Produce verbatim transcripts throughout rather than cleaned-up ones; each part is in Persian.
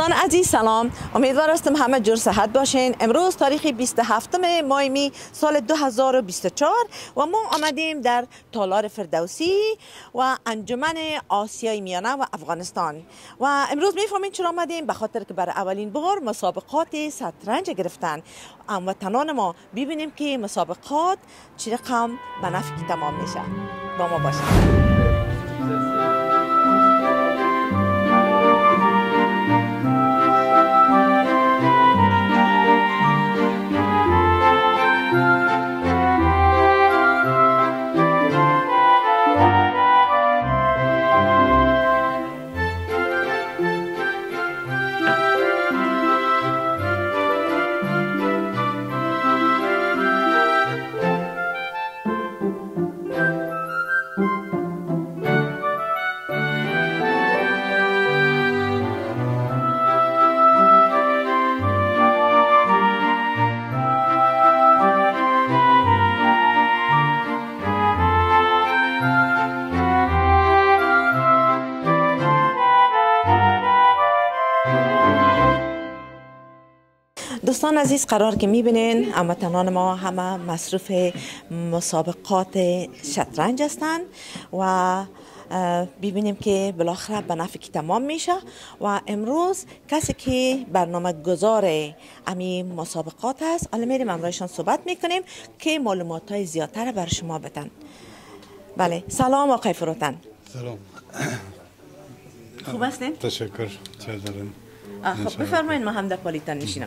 دوستان عزیز سلام، امیدوار هستم همه جور صحت باشین. امروز تاریخ بیست و هفتم ماه می سال دو هزار و بیست و چهار و ما آمدیم در تالار فردوسی و انجمن آسیای میانه و افغانستان و امروز میفهمین چرا آمدیم، به خاطر که برای اولین بار مسابقات شطرنج گرفتن هموطنان ما. ببینیم که مسابقات چه رقم به نفع تمام میشه. با ما باشید. دوستان عزیز، قرار که میبینین هموطنان ما همه مصروف مسابقات شطرنج هستند و ببینیم که بالاخره به نفع کی تمام میشه و امروز کسی که برنامه گذار امی مسابقات هست، حالا میریم امروزشان صحبت میکنیم که معلومات های زیادتر بر شما بدن. بله، سلام آقای فروتن. سلام. خوب هستین؟ تشکر. چه دارین؟ خب بفرمایید، ما هم در پالیتان نشینم.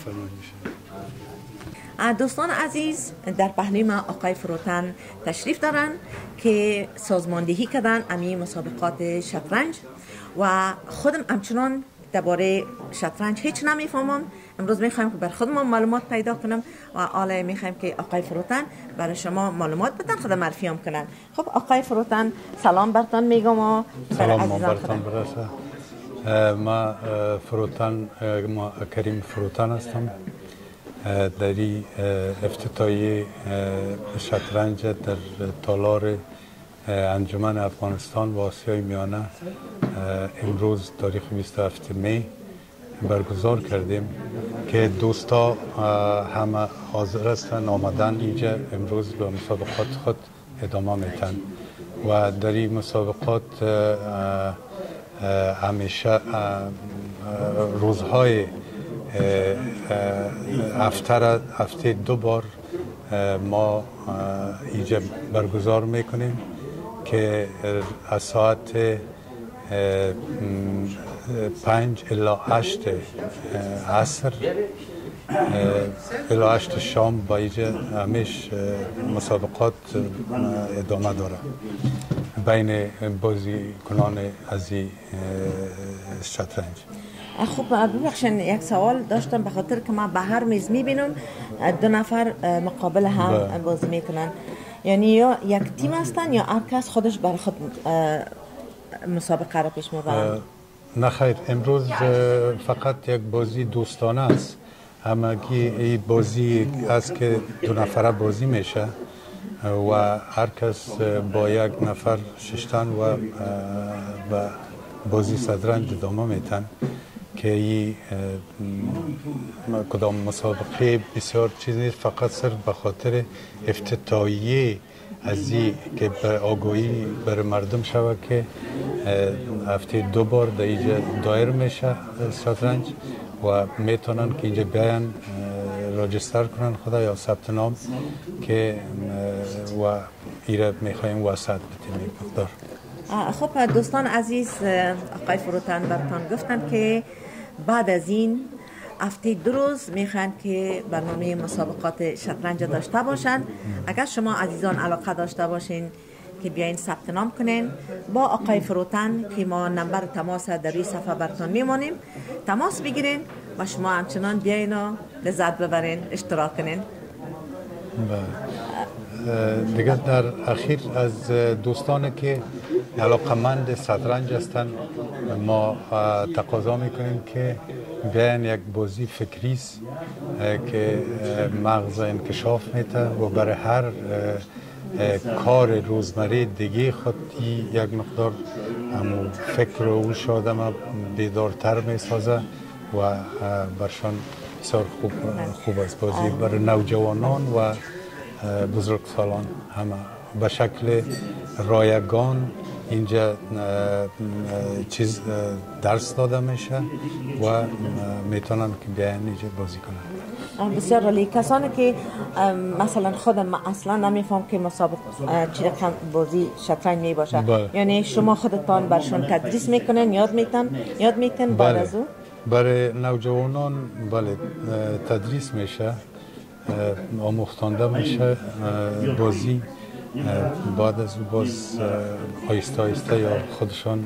دوستان عزیز، در پهلوی ما آقای فروتن تشریف دارن که سازماندهی کردن امی مسابقات شطرنج و خودم همچنان درباره شطرنج هیچ نمیفهمم. امروز میخوایم که بر خودم معلومات پیدا کنم و حالا میخوایم که آقای فروتن برای شما معلومات بدن، خود معرفی هم کنن. خب آقای فروتن، سلام برتان میگم و سلام برتان برسه. ما فروتن ما کریم فروتن هستم. دری افتتاحیه شطرنج در تالار انجمن افغانستان و آسیای میانه امروز تاریخ بیست و هفتم می برگزار کردیم که دوستا همه حاضر هستند آمدن اینجا امروز به مسابقات خود ادامه میتن و در این مسابقات همیشه روزهای هفته هفته دو بار ما اینجا برگزار میکنیم که از ساعت پنج الی هشت عصر الی هشت شام با اینجا همیش مسابقات ادامه داره بین بازیکنان از این شطرنج. خب ببخشید یک سوال داشتم، به خاطر که ما به هر میز میبینم دو نفر مقابل هم بازی میکنن، یعنی یا یک تیم هستن یا هر کس خودش برای خود مسابقه را پیش میبرن؟ نه خیر، امروز فقط یک بازی دوستانه است. همگی این بازی است که دو نفره بازی میشه و هر کس با یک نفر ششتن و با بازی شطرنج ادامه میتن که این کدام مسابقه بسیار چیز نیست، فقط صرف به خاطر افتتاحیه از این که بر آگاهی بر مردم شود که هفته دو بار در اینجا دایر میشه شطرنج و میتونن که اینجا بیاین راجستر کنن خدا یا ثبت نام که و ایره میخوایم واسط بتیم مقدار. خب دوستان عزیز، آقای فروتن برتان گفتن که بعد از این هفته دو روز میخوان که برنامه مسابقات شطرنج داشته باشن. اگر شما عزیزان علاقه داشته باشین که بیاین ثبت نام کنین با آقای فروتن که ما نمبر تماس در روی صفحه برتان میمانیم، تماس بگیرین و شما همچنان بیاین و لذت ببرین، اشتراک کنین. دیگه در اخیر از دوستانی که علاقمند شطرنج هستند ما تقاضا میکنیم که بیاین یک بازی فکری است که مغز انکشاف میده و برای هر کار روزمره دیگه خود یک مقدار همون فکر و هوش آدم بیدارتر می سازه و برشان بسیار خوب خوب است بازی برای نوجوانان و بزرگسالان همه به شکل رایگان اینجا چیز درس داده میشه و میتونن که بیاین اینجا بازی کنن. بسیار عالی. کسانی که مثلا خودم اصلا نمیفهم که مسابقه چه رقم بازی شطرنج می باشه، یعنی شما خودتان برشون تدریس میکنین، یاد میتن یاد میتن بعد از او؟ برای نوجوانان بله تدریس میشه، آموختانده میشه بازی، بعد از باز آیسته آیسته یا خودشان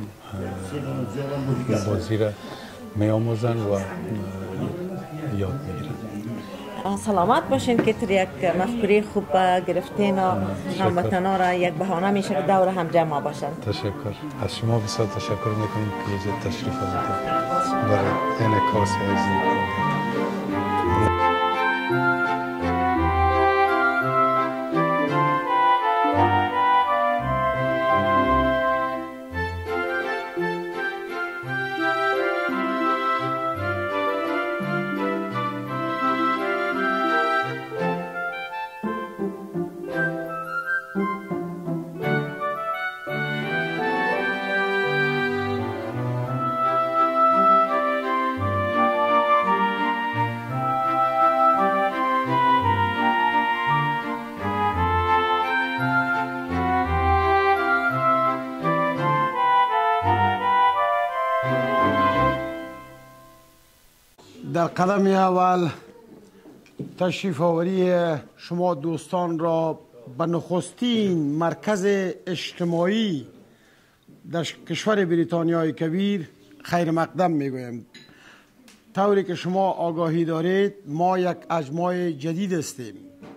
بازی را می آموزن و یاد میگیرن. سلامت باشین که تر یک مفکوری خوب گرفتین و هموطنا را یک بهانه میشه که دور هم جمع باشن. تشکر از شما، بسیار تشکر میکنیم که اینجا تشریف آوردید برای انعکاس عزیزی. در قدم اول تشریف آوری شما دوستان را به نخستین مرکز اجتماعی در کشور بریتانیای کبیر خیر مقدم میگویم. طوری که شما آگاهی دارید ما یک اجماع جدید هستیم.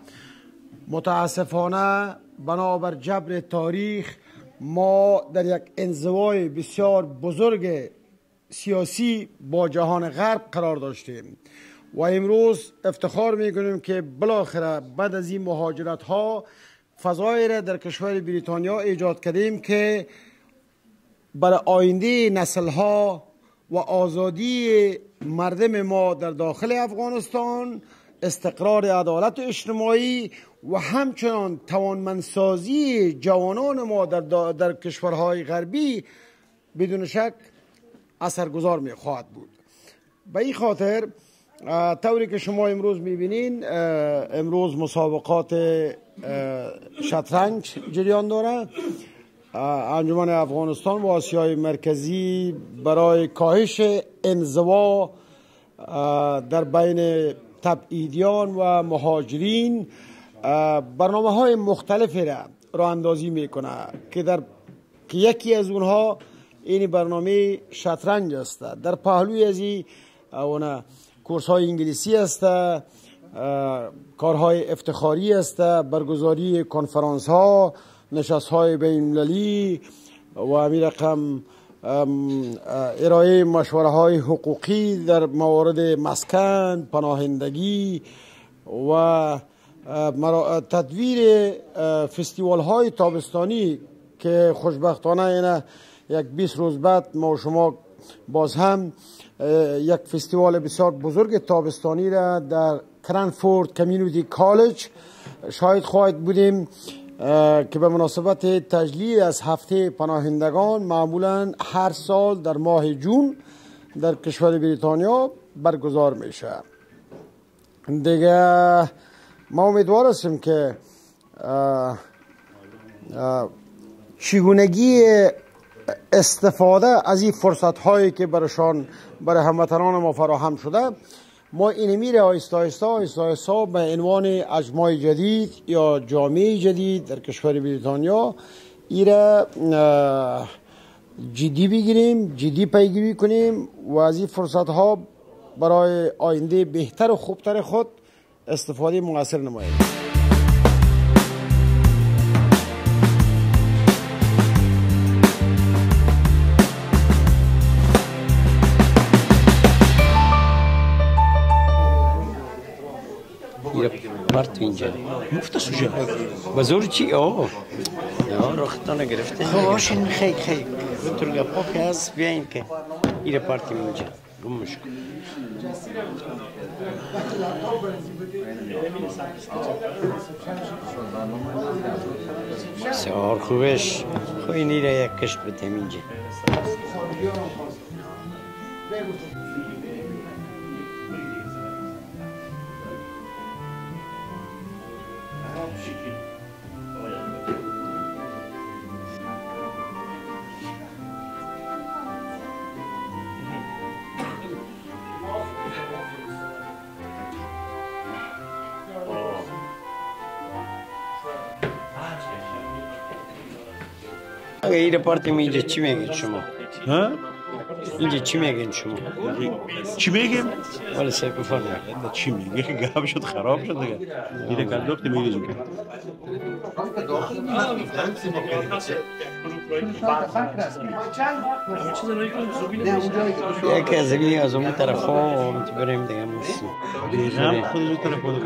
متاسفانه بنابر جبر تاریخ ما در یک انزوای بسیار بزرگ سیاسی با جهان غرب قرار داشتیم و امروز افتخار میکنیم که بالاخره بعد از این مهاجرت ها فضایی را در کشور بریتانیا ایجاد کردیم که برای آینده نسل ها و آزادی مردم ما در داخل افغانستان، استقرار عدالت اجتماعی و همچنان توانمندسازی جوانان ما در, در کشورهای غربی بدون شک اثرگذار می خواهد بود. به این خاطر طوری که شما امروز میبینین امروز مسابقات شطرنج جریان داره. انجمن افغانستان و آسیای مرکزی برای کاهش انزوا در بین تبعیدیان و مهاجرین برنامه های مختلفی را راه اندازی میکنه که در که یکی از اونها این برنامه شطرنج است. در پهلوی از این کورس های انگلیسی است، کارهای افتخاری است، برگزاری کنفرانس ها، نشست های بین المللی و همین رقم ارائه مشوره های حقوقی در موارد مسکن، پناهندگی و تدویر فستیوال های تابستانی که خوشبختانه اینه یک بیست روز بعد ما و شما باز هم یک فستیوال بسیار بزرگ تابستانی را در کرنفورد کمیونیتی کالج شاهد خواهد بودیم که به مناسبت تجلیل از هفته پناهندگان معمولا هر سال در ماه جون در کشور بریتانیا برگزار میشه. دیگه ما امیدوار هستیم که چگونگی استفاده از این فرصت هایی که برشان برای هموطنان ما فراهم شده ما این میره آیسته آیسته آیسته آیسته به عنوان اجماع جدید یا جامعه جدید در کشور بریتانیا ایره جدی بگیریم، جدی پیگیری کنیم و از این فرصت ها برای آینده بهتر و خوبتر خود استفاده مؤثر نماییم. مرد اینجا مفت سوژه بزرگ چی؟ آه یا رختانه گرفته خواشن خیلی خیلی ترگه پا که هست بیاین که ایره پارتیم اینجا گمش کن بسیار خوبش خوی نیره یک کشت بتیم اینجا اگه ایره پارتیم اینجا چی میگید شما؟ ها؟ اینجا چی میگین شما؟ چی میگیم؟ ولی سه بفرمایید چی میگه که گپ شد خراب شد دیگه ایره کندوخت میریزیم یکی از این از اون طرف ها بریم دیگه موسیم هم خود از اون طرف ها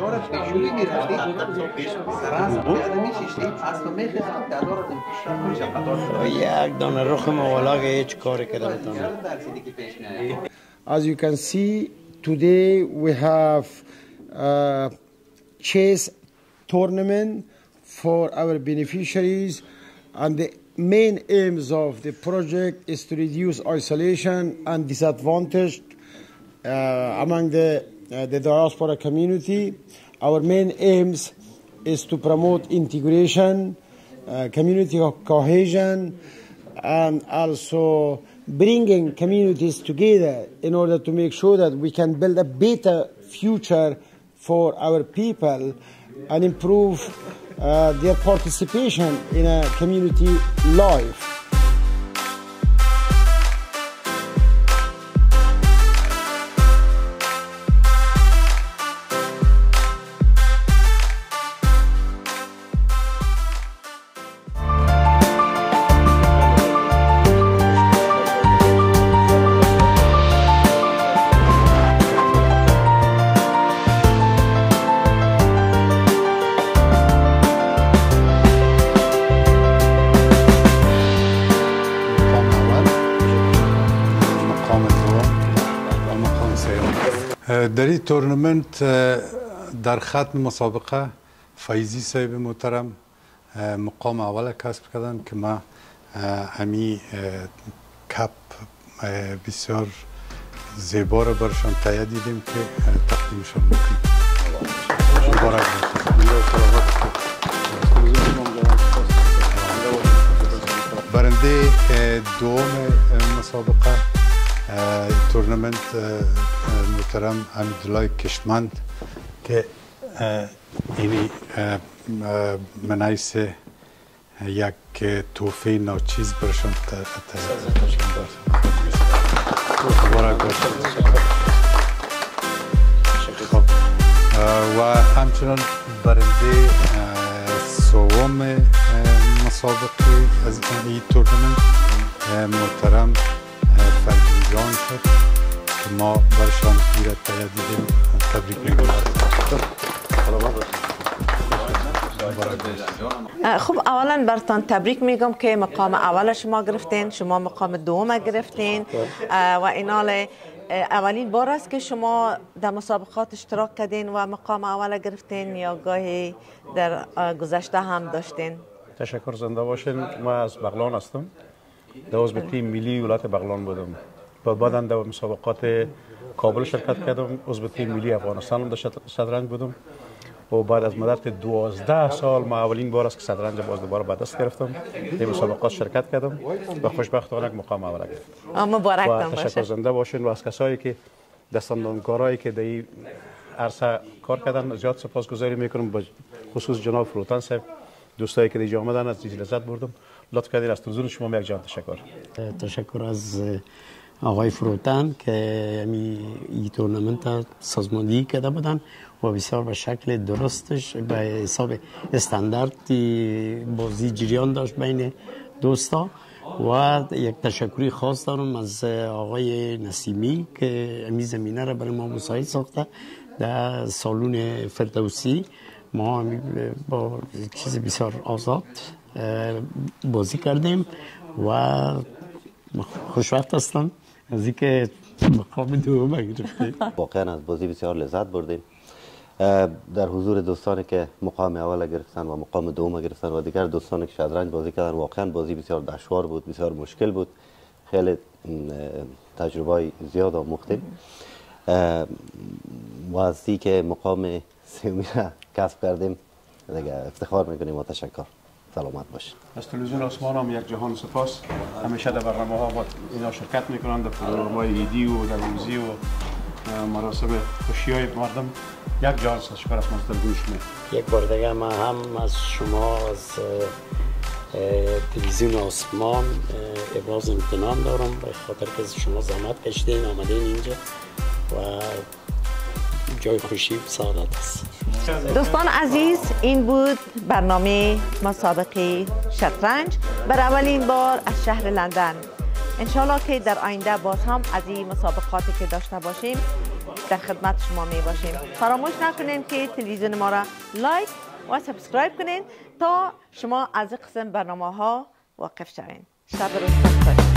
یک دانه رخ موالا که هیچ کاری کرده بتانه As you can see, today we have a chess tournament for our beneficiaries, and the main aims of the project is to reduce isolation and disadvantage uh, among the, uh, the diaspora community. Our main aims is to promote integration, uh, community cohesion, and also bringing communities together in order to make sure that we can build a better future for our people and improve uh, their participation in a community life. در این تورنمنت در ختم مسابقه فایزی صاحب محترم مقام اول کسب کردن که ما همی کپ بسیار زیبا را برشان تهیه دیدیم که تقدیمشان میکنیم. مبارک برنده دوم مسابقه تورنمنت محترم حمیدالله کشمند که اینی منایس یک توفه ناچیز برشان مبارک باشد و همچنان برنده سوم مسابقه از این تورنمنت محترم فرزین شد که ما برشان ایراد تهیه دیدیم. تبریک میگم. خب اولا برتان تبریک میگم که مقام اول شما گرفتین، شما مقام دوم گرفتین و اینال اولین بار است که شما در مسابقات اشتراک کردین و مقام اول گرفتین یا گاهی در گذشته هم داشتین؟ تشکر، زنده باشین. ما از بغلان هستم، در عضو تیم ملی ولایت بغلان بودم. بعدا در مسابقات کابل شرکت کردم، عضو تیم ملی افغانستان هم در شطرنج بودم و بعد از مدت دوازده سال ما اولین بار است که شطرنج باز دوباره به دست گرفتم. در مسابقات شرکت کردم و خوشبختانه مقام اول گرفتم. مبارک و تشکر، زنده باشین. و از کسایی که دستاندرکارایی که در این عرصه کار کردن زیاد سپاسگزاری میکنم، به خصوص جناب فروتن صاحب، دوستایی که اینجا آمدن از دیجی لذت بردم. لطف کردین، از حضور شما یک جان تشکر. تشکر از آقای فروتن که این تورنمنت سازماندهی کرده بودن و بسیار به شکل درستش به حساب استاندارد بازی جریان داشت بین دوستا. و یک تشکری خاص دارم از آقای نسیمی که امی زمینه را برای ما مساعد ساخته در سالون فردوسی. ما با چیز بسیار آزاد بازی کردیم و خوشوقت هستم از اینکه مقام دوم گرفتیم. واقعا از بازی بسیار لذت بردیم در حضور دوستانی که مقام اول گرفتن و مقام دوم گرفتن و دیگر دوستانی که شطرنج بازی کردن. واقعا بازی بسیار دشوار بود، بسیار مشکل بود، خیلی تجربه زیاد آموختیم و از اینکه که مقام سومی را کسب کردیم دیگه افتخار میکنیم و تشکر. سلامت باشید. از تلویزیون آسمان هم یک جهان سپاس. همیشه در برنامه ها با اینا شرکت میکنن، در پروگرام‌های ایدی و در روزی و مراسم خوشی‌های مردم. یک جهان تشکر از مصدر گوش می. یک بار دیگه من هم از شما از تلویزیون آسمان ابراز امتنان دارم به خاطر که شما زحمت کشیدین آمدین اینجا و جای خوشی و سعادت است. دوستان عزیز، این بود برنامه مسابقه شطرنج بر اولین بار از شهر لندن. انشالله که در آینده باز هم از این مسابقاتی که داشته باشیم در خدمت شما می باشیم. فراموش نکنین که تلویزیون ما را لایک و سابسکرایب کنین تا شما از قسم برنامه ها واقف شوین. شب روز خوش.